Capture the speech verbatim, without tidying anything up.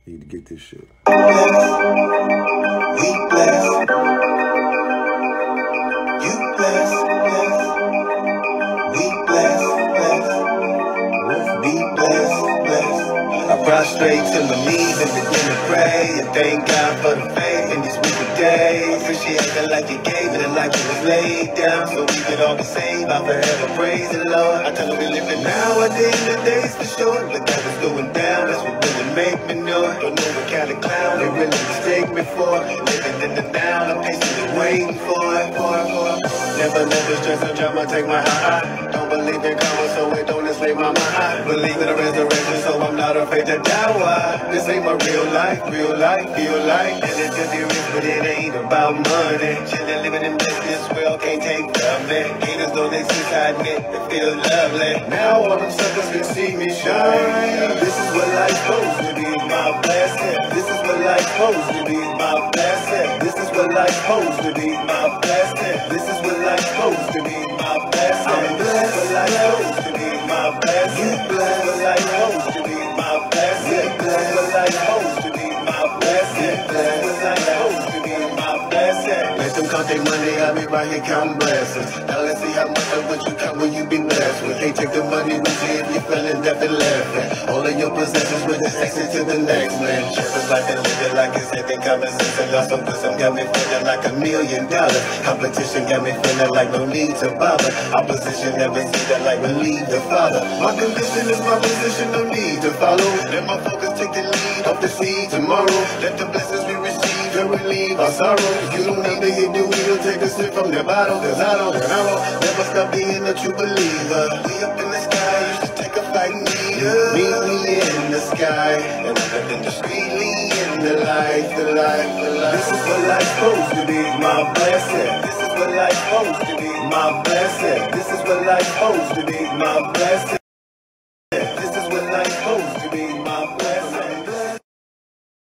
Need to get this shit. We bless. You bless, bless. We bless, bless. We bless, bless. I prostrate to my knees and begin to pray and thank God for the faith in these wicked days. Appreciate the life you gave and the life you was laid down so we could all be saved. I forever praise the Lord. I tell them we living nowadays, the days for sure. Look at what's going down, that's what really make me know. Don't know what kind of clown they really mistake me for. Living in the now, I'm patiently waiting for it, for it, for it. Never let the stress and drama take my heart. Don't believe in karma, so it don't enslave my mind. Believe in the resurrection, so I'm not afraid to die. Why? This ain't my real life, real life, feel like. And it's just the rich, but it ain't about money. Chillin', living in this, this world can't take from me. Haters don't exist, I admit, they feel lovely. Now all them suckers can see me shine. This is what life's supposed to be, my blessing. This is what life's supposed to be, my blessing. This is what life's supposed to be, my blessing. This is what life's supposed to be, my blessing. I'm blessed, what life's supposed to be, my blessing. You blessed, what life's supposed to be, my blessing. This is what life's supposed to be, my blessing. This is what life's supposed to be, my blessing. Let them count their money, I'll be right here counting blessings. Now let's see how much of what you count when you be blessed with. They take the money with you if you're feeling deaf and laughing. All of your possessions with the exit to the next man. Just like they live it like it's anything common sense. And lost some some got me feeling like a million dollars. Competition got me feeling like no need to bother. Opposition never see that like believe the Father. My condition is my position, no need to follow. Let my focus take the lead off the seed tomorrow. Let the blessings we receive and relieve our sorrow. If you don't ever hit the wheel, take a sip from the bottle. Cause I don't, and I won't never stop being a true believer. We up in the sky, you should take a flight and meet us. Meet me in the sky, and I'm living discreetly in the light, the light, the light. This is what life's supposed to be, my blessing. This is what life's supposed to be, my blessing. This is what life's supposed to be, my blessing.